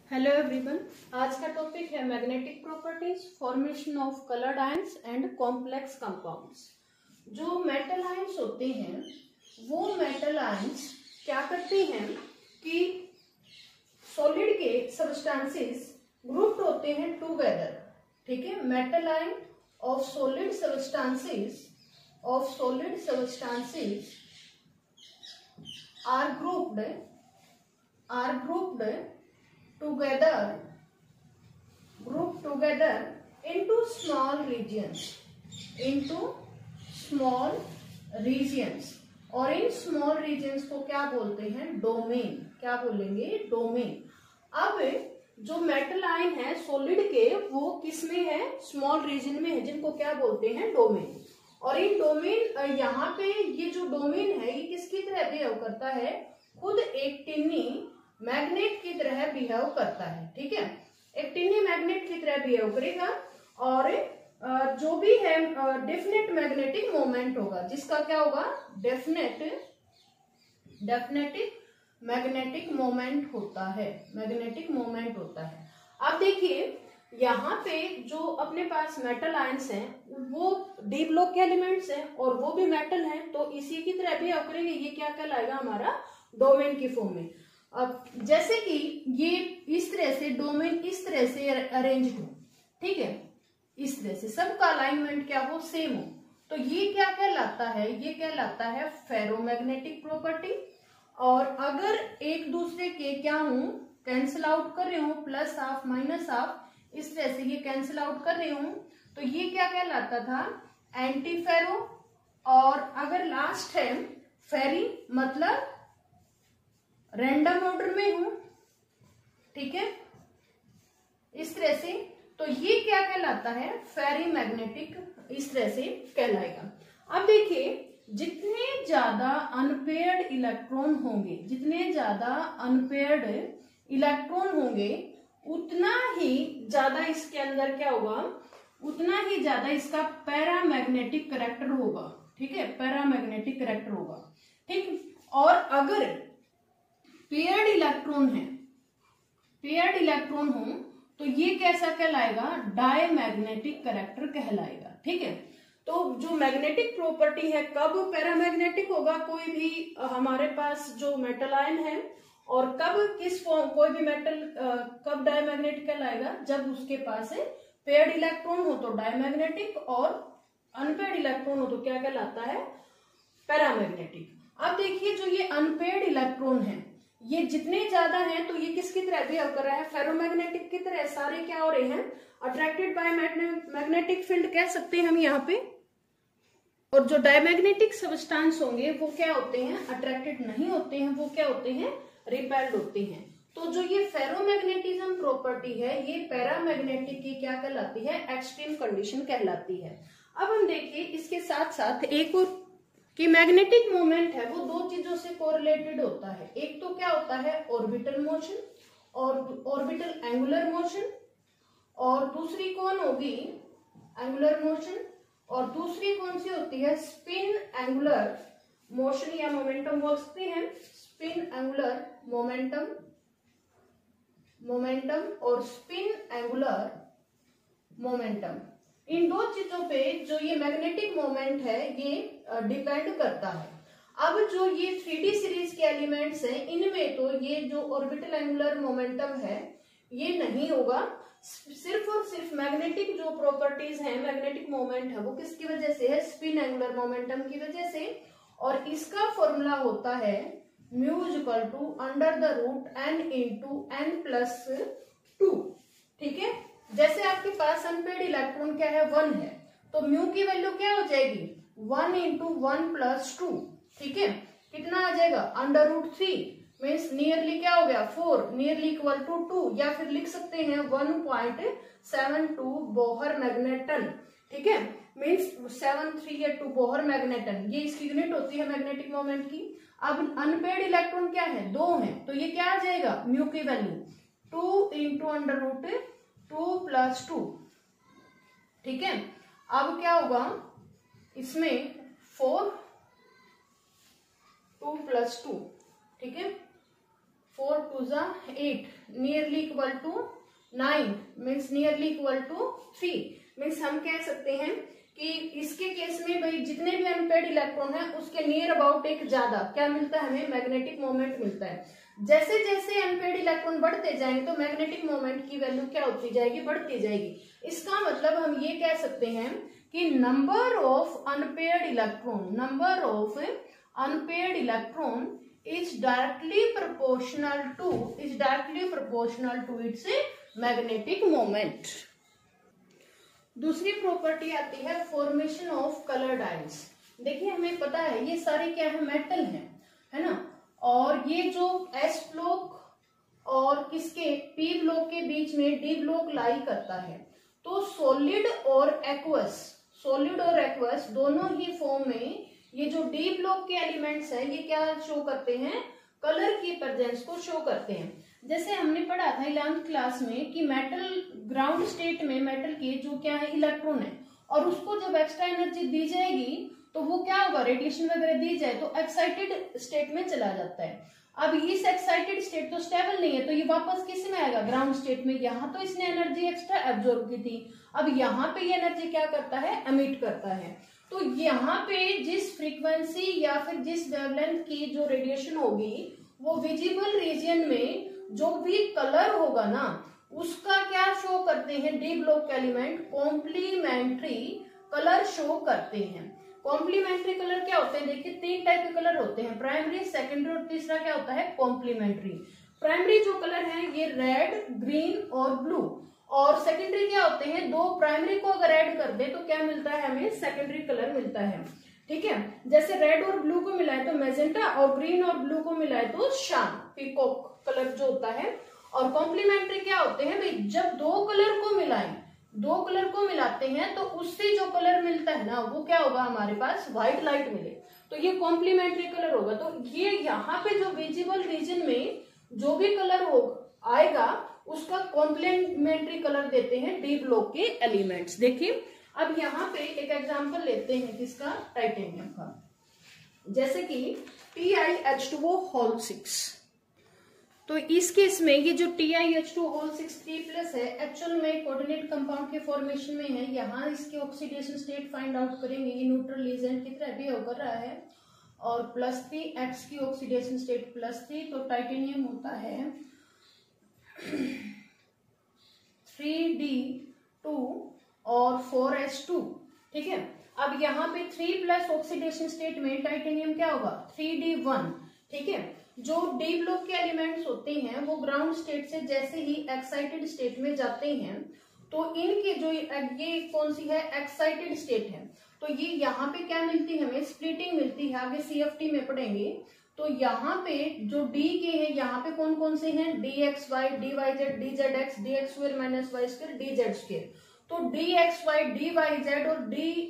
Hello everyone. आज का topic है magnetic properties, formation of coloured ions and complex compounds. जो मेटल आयंस होते हैं वो मेटल आयंस क्या करते हैं कि सॉलिड के सब्सटेंसेस ग्रुप्ड होते हैं टुगेदर। ठीक है, metal ion of solid substances are grouped together into small regions और इन स्मॉल रीजन्स को क्या बोलते हैं? डोमेन। क्या बोलेंगे? डोमेन। अब जो मेटल आयन है सॉलिड के वो किस में है? स्मॉल रीजन में है, जिनको क्या बोलते हैं? डोमेन। और इन डोमेन, यहाँ पे ये जो डोमेन है ये किसकी तरह बिहेव करता है? खुद एक टिन्नी मैग्नेट की तरह बिहेव करता है। ठीक है, एक टिन्नी मैग्नेट की तरह बिहेव करेगा और जो भी है डेफिनेट मैग्नेटिक मोमेंट होगा, जिसका क्या होगा? डेफिनेट मैग्नेटिक मोमेंट होता है। मैग्नेटिक मोमेंट होता है। अब देखिए यहाँ पे जो अपने पास मेटल आयंस हैं वो डी ब्लॉक के एलिमेंट्स हैं और वो भी मेटल हैं, तो इसी की तरह भी करेंगे। ये क्या कहलाएगा? हमारा डोमेन की फॉर्म में। अब जैसे कि ये इस तरह से डोमेन इस तरह से अरेंज हो, ठीक है, इस तरह से सबका अलाइनमेंट क्या हो? सेम हो, तो ये क्या कहलाता है? ये कहलाता है फेरोमैग्नेटिक प्रॉपर्टी। और अगर एक दूसरे के क्या हूं? कैंसिल आउट कर रहे हो, प्लस हाफ माइनस हाफ, इस तरह से ये कैंसिल आउट कर रही हूं, तो ये क्या कहलाता था? Anti ferro. और अगर लास्ट है फेरी, मतलब रैंडम ऑर्डर में हूं, ठीक है, इस तरह से, तो ये क्या कहलाता है? फेरी मैग्नेटिक, इस तरह से कहलाएगा। अब देखिए जितने ज्यादा अनपेयर्ड इलेक्ट्रॉन होंगे उतना ही ज्यादा इसके अंदर क्या होगा? उतना ही ज्यादा इसका पैरामैग्नेटिक करैक्टर होगा। ठीक है, पैरामैग्नेटिक करैक्टर होगा। ठीक, और अगर पेयर्ड इलेक्ट्रॉन हो तो ये कैसा कहलाएगा? डायमैग्नेटिक करैक्टर कहलाएगा। ठीक है, तो जो मैग्नेटिक प्रॉपर्टी है कब पैरामैग्नेटिक होगा कोई भी हमारे पास जो मेटल आयन है, और कब किस फॉर्म कोई भी मेटल कब डायमैग्नेटिक कहलाएगा? जब उसके पास पेयर्ड इलेक्ट्रॉन हो तो डायमैग्नेटिक, और अनपेयर्ड इलेक्ट्रॉन हो तो क्या कहलाता है? पैरामैग्नेटिक। अब देखिए जो ये अनपेयर्ड इलेक्ट्रॉन है ये जितने ज्यादा हैं तो ये किसकी तरह बिहेव कर रहा है? फेरोमैग्नेटिक की तरह। सारे क्या हो रहे हैं? अट्रैक्टेड बाय मैग्नेटिक फील्ड कह सकते हैं हम यहाँ पे। और जो डायमैग्नेटिक सब्सटेंस होंगे वो क्या होते हैं? अट्रैक्टेड नहीं होते हैं, वो क्या होते हैं? रिपेल्ड होते हैं। तो जो ये फेरोमैग्नेटिज्म प्रॉपर्टी है ये पैरामैग्नेटिक की क्या कहलाती है? एक्सट्रीम कंडीशन कहलाती है। अब हम देखिए इसके साथ साथ एक और कि मैग्नेटिक मोमेंट है वो दो चीजों से कोरिलेटेड होता है। एक तो क्या होता है? ऑर्बिटल मोशन और ऑर्बिटल एंगुलर मोशन, और दूसरी कौन होगी? Angular motion. और दूसरी कौन सी होती है? स्पिन एंगुलर मोशन या मोमेंटम बोल सकते हैं। स्पिन एंगुलर मोमेंटम और स्पिन एंगुलर मोमेंटम, इन दो चीजों पे जो ये मैग्नेटिक मोमेंट है ये डिपेंड करता है। अब जो ये 3D सीरीज के एलिमेंट्स हैं इनमें तो ये जो ऑर्बिटल एंगुलर मोमेंटम है ये नहीं होगा। सिर्फ और सिर्फ मैग्नेटिक जो प्रॉपर्टीज हैं, मैग्नेटिक मोमेंट है वो किसकी वजह से है? स्पिन एंगुलर मोमेंटम की वजह से। और इसका फॉर्मूला होता है mu equal to under the root n into n plus 2। ठीक है, जैसे आपके पास अनपेयर्ड इलेक्ट्रॉन क्या है? 1 है, तो म्यू की वैल्यू क्या हो जाएगी? 1 इंटू 1 प्लस 2। ठीक है, कितना आ जाएगा? अंडर रूट 3 मीन्स नियरली क्या हो गया? 4, नियरली इक्वल टू 2, या फिर लिख सकते हैं 1.72 बोहर मैग्नेटन। ठीक है, मीन्स 738 बोहर मैग्नेटन, ये इसकी यूनिट होती है मैग्नेटिक मोमेंट की। अब अनपेयर्ड इलेक्ट्रॉन क्या है? 2 है, तो ये क्या आ जाएगा? म्यू की value 2 into under root 2 plus 2। ठीक है, अब क्या होगा इसमें? 4 2 प्लस 2, ठीक है, 4 2 जा 8, nearly equal to 9, means nearly equal to 3। Means हम कह सकते हैं कि इसके केस में भाई जितने भी अनपेयर्ड इलेक्ट्रॉन है उसके नियर अबाउट एक ज्यादा क्या मिलता है, हमें मैग्नेटिक मोमेंट मिलता है। जैसे जैसे अनपेयर्ड इलेक्ट्रॉन बढ़ते जाएंगे तो मैग्नेटिक मोमेंट की वैल्यू क्या होती जाएगी, बढ़ती जाएगी। इसका मतलब हम ये कह सकते हैं कि number of unpaired electron is directly proportional to its magnetic moment। दूसरी प्रॉपर्टी आती है फॉर्मेशन ऑफ कलर्ड आयंस। देखिए हमें पता है ये सारे क्या है, मेटल है ना, और ये जो s ब्लॉक और किसके p ब्लॉक के बीच में d ब्लॉक लाई करता है, तो सॉलिड और एक्वस दोनों ही फॉर्म में ये जो डी ब्लॉक के एलिमेंट्स हैं ये क्या शो करते हैं, कलर की प्रेजेंस को शो करते हैं। जैसे हमने पढ़ा था 11th क्लास में कि मेटल ग्राउंड स्टेट में मेटल के जो क्या है इलेक्ट्रॉन है, और उसको जब एक्स्ट्रा एनर्जी दी जाएगी तो वो क्या होगा, रेडिएशन वगैरह दी जाए तो एक्साइटेड स्टेट में चला जाता है। अब इस एक्साइटेड स्टेट तो स्टेबल नहीं है, तो ये वापस किस में आएगा, ग्राउंड स्टेट में। यहाँ तो इसने एनर्जी एक्स्ट्रा एब्जॉर्ब की थी, अब यहाँ पे ये एनर्जी क्या करता है, एमिट करता है। तो यहाँ पे जिस फ्रीक्वेंसी या फिर जिस वेवलेंथ की जो रेडिएशन होगी वो विजिबल रीजन में जो भी कलर होगा ना उसका क्या शो करते हैं, D block element complementary colour show करते हैं। कॉम्प्लीमेंट्री कलर क्या होते हैं, देखिए 3 टाइप के कलर होते हैं, प्राइमरी, सेकेंडरी और तीसरा क्या होता है, कॉम्प्लीमेंट्री। प्राइमरी जो कलर है ये रेड, ग्रीन और ब्लू, और सेकेंडरी क्या होते हैं, 2 प्राइमरी को अगर ऐड कर दे तो क्या मिलता है, हमें सेकेंडरी कलर मिलता है। ठीक है, जैसे रेड और ब्लू को मिलाए तो मैजेंटा, और ग्रीन और ब्लू को मिलाए तो शान, पीकॉक कलर जो होता है। और कॉम्प्लीमेंट्री क्या होते हैं भाई, जब 2 कलर को मिलाते हैं तो उससे जो कलर मिलता है ना वो क्या होगा, हमारे पास व्हाइट लाइट मिले, तो ये कॉम्प्लीमेंट्री कलर होगा। तो ये यहाँ पे जो विजिबल रीजन में जो भी कलर आएगा उसका कॉम्प्लीमेंट्री कलर देते हैं डी ब्लॉक के एलिमेंट्स। देखिए अब यहाँ पे एक एग्जांपल लेते हैं किसका, टाइटेनियम का। जैसे कि TiH2O6, तो इस केस में ये जो TiH2O6 3+ है एक्चुअल में कोऑर्डिनेट कंपाउंड के फॉर्मेशन में है। यहाँ इसके ऑक्सीडेशन स्टेट फाइंड आउट करेंगे, ये न्यूट्रल एजेंट की तरह बिहेव कर रहा है, और +3 X की ऑक्सीडेशन स्टेट +3, तो टाइटेनियम होता है 3D2 और 4S2। ठीक है, अब यहाँ पे 3+ ऑक्सीडेशन स्टेट में टाइटेनियम क्या होगा, 3D1। ठीक है, जो डी ब्लॉक के एलिमेंट्स होते हैं वो ग्राउंड स्टेट से जैसे ही एक्साइटेड स्टेट में जाते हैं तो इनके जो ये कौन सी है, एक्साइटेड स्टेट है, तो ये यहाँ पे क्या मिलती है, हमें स्प्लिटिंग मिलती है, आगे CFT में पढ़ेंगे। तो यहाँ पे जो डी के हैं यहाँ पे कौन कौन से हैं, DXY, DYZ, DZX, DX² - Y², DZ²। तो DXY, DYZ और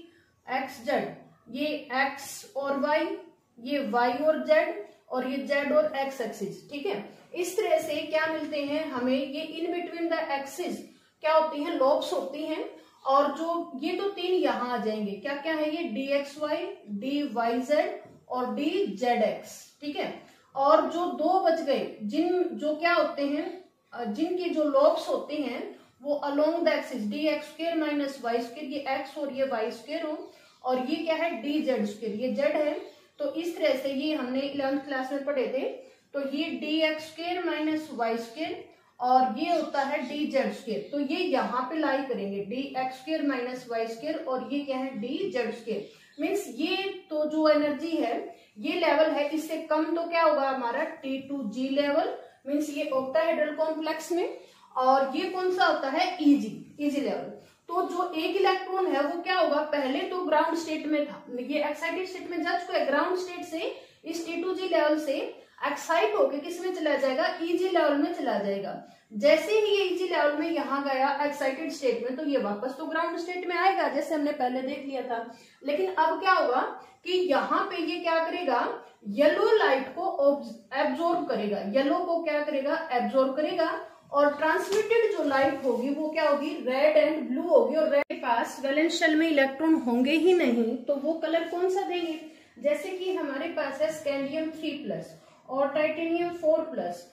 DXZ ये X और Y, ये Y और Z, और ये Z और X एक्सिस। ठीक है, इस तरह से क्या मिलते हैं हमें, ये इन बिटवीन द एक्सिस क्या होती हैं, लॉब्स होती हैं, और जो ये तो 3 यहाँ आ जाएंगे, क्या क्या है ये, DXY, DYZ और DZX। ठीक है, और जो 2 बच गए जो क्या होते हैं, जिनके जो लॉब्स होते हैं वो along the axis DX² - Y², ये X और ये Y² हो, और ये क्या है DZ², ये Z है। तो इस तरह से ये हमने 11th क्लास में पढ़े थे, तो ये DX² - Y² और ये होता है DZ², तो ये यहाँ पे लाई करेंगे DX² - Y², और ये क्या है DZ²। मीन्स ये तो जो एनर्जी है ये लेवल है, इससे कम तो क्या होगा हमारा T2G लेवल, मीन्स ये ऑक्टाहेड्रल कॉम्प्लेक्स में, और ये कौन सा होता है, इजी लेवल। तो जो एक इलेक्ट्रॉन है वो क्या होगा, पहले तो ग्राउंड स्टेट में था, ये एक्साइटेड स्टेट में जा चुका है, ग्राउंड स्टेट से इस T2G लेवल से एक्साइट होके किस में चला जाएगा, इजी लेवल में चला जाएगा। जैसे ही ये इजी लेवल में यहाँ गया एक्साइटेड स्टेट में, तो ये वापस तो ग्राउंड स्टेट में आएगा जैसे हमने पहले देख लिया था। लेकिन अब क्या होगा कि यहाँ पे ये क्या करेगा, येलो लाइट को एब्जॉर्ब करेगा, येलो को क्या करेगा, एब्जॉर्ब करेगा, और ट्रांसमिटेड जो लाइट होगी वो क्या होगी, रेड एंड ब्लू होगी। और रेड के पास वैलेंस शेल में इलेक्ट्रॉन होंगे ही नहीं, तो वो कलर कौन सा देंगे, जैसे कि हमारे पास है स्कैंडियम 3+ और टाइटेनियम 4+,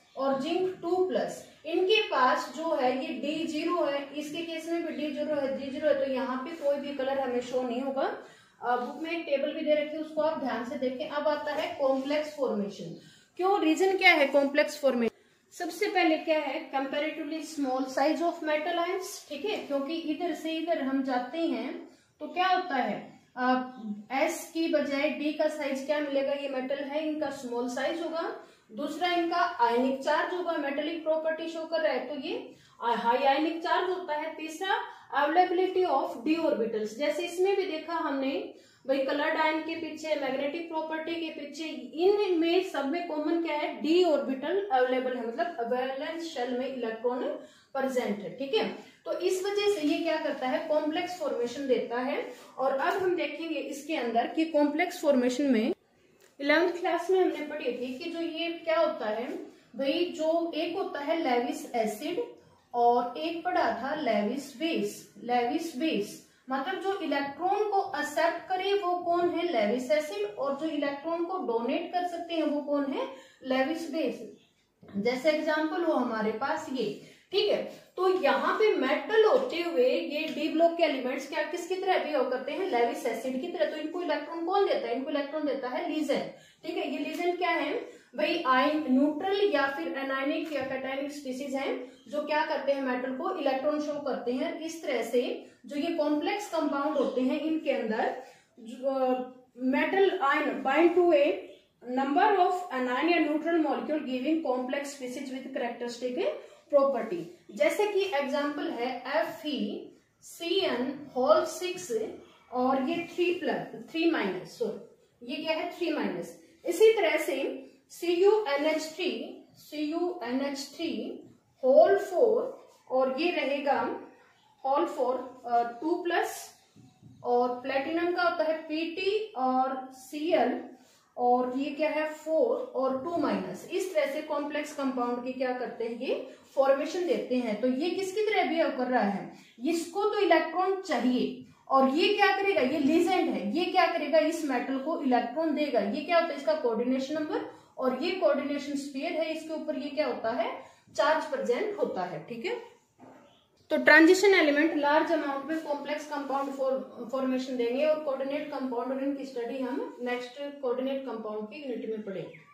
और जिंक 2+, इनके पास जो है ये D0 है, इसके केस में भी D0 है, तो यहाँ पे कोई भी कलर हमें शो नहीं होगा। बुक में एक टेबल भी दे रखी है, उसको आप ध्यान से देखें। अब आता है कॉम्प्लेक्स फॉर्मेशन। क्यों, रीजन क्या है कॉम्प्लेक्स फॉर्मेशन? सबसे पहले क्या है, comparatively small size of metal ions, ठीक है, क्योंकि इधर से इधर हम जाते हैं तो क्या होता है, एस की बजाय डी का साइज क्या मिलेगा, ये मेटल है, इनका स्मॉल साइज होगा। दूसरा इनका आयनिक चार्ज होगा, मेटेलिक प्रॉपर्टी शो कर रहा है तो ये हाई आयनिक चार्ज होता है। तीसरा अवेलेबिलिटी ऑफ डी ऑर्बिटल्स, जैसे इसमें भी देखा हमने भाई, कलर्ड आयन के पीछे, मैग्नेटिक प्रॉपर्टी के पीछे, इनमें सब में कॉमन क्या है, डी ऑर्बिटल अवेलेबल है, मतलब वैलेंस शेल में इलेक्ट्रॉन प्रेजेंट है, ठीक है। तो इस वजह से ये क्या करता है, कॉम्प्लेक्स फॉर्मेशन देता है। और अब हम देखेंगे इसके अंदर कि कॉम्प्लेक्स फॉर्मेशन में 11th क्लास में हमने पढ़ी थी कि जो ये क्या होता है भाई, जो एक होता है लेविस एसिड और एक पढ़ा था लेविस बेस, मतलब जो इलेक्ट्रॉन को एक्सेप्ट करे वो कौन है, लेविस एसिड, और जो इलेक्ट्रॉन को डोनेट कर सकते हैं वो कौन है, लेविस बेस। जैसे एग्जांपल हो हमारे पास ये, ठीक है। तो यहाँ पे मेटल होते हुए ये डी ब्लॉक के एलिमेंट्स क्या किसकी तरह बिहेव करते हैं, लेविस एसिड की तरह। तो इनको इलेक्ट्रॉन कौन देता है, इनको इलेक्ट्रॉन देता है लीजेंड, ठीक है। ये लीजेंड क्या है भाई, आयन न्यूट्रल या फिर एनायनिक या कैटायनिक स्पीसीज हैं जो क्या करते हैं, मेटल को इलेक्ट्रॉन शो करते हैं। इस तरह से जो ये कॉम्प्लेक्स कंपाउंड होते हैं इनके अंदर metal ion bind to a number of anion या neutral molecule giving complex species with characteristic property. जैसे कि एग्जांपल है FeCN6 और ये 3 सॉरी ये क्या है 3-। इसी तरह से CuNH3 और ये रहेगा होल 4 2+, और प्लेटिनम का होता है Pt और Cl, और ये क्या है 4 और 2-। इस तरह से कॉम्प्लेक्स कंपाउंड की क्या करते हैं, ये फॉर्मेशन देते हैं। तो ये किसकी तरह बिहेव कर रहा है, इसको तो इलेक्ट्रॉन चाहिए, और ये क्या करेगा, ये लीजेंड है, ये क्या करेगा, इस मेटल को इलेक्ट्रॉन देगा। ये क्या होता है, इसका कोऑर्डिनेशन नंबर, और ये कोऑर्डिनेशन स्फीयर है, इसके ऊपर ये क्या होता है, चार्ज प्रेजेंट होता है, ठीक है। तो ट्रांजिशन एलिमेंट लार्ज अमाउंट में कॉम्प्लेक्स कंपाउंड फॉर्मेशन देंगे, और कोऑर्डिनेट कंपाउंड और इनकी स्टडी हम नेक्स्ट कोऑर्डिनेट कंपाउंड की यूनिट में पढ़ेंगे।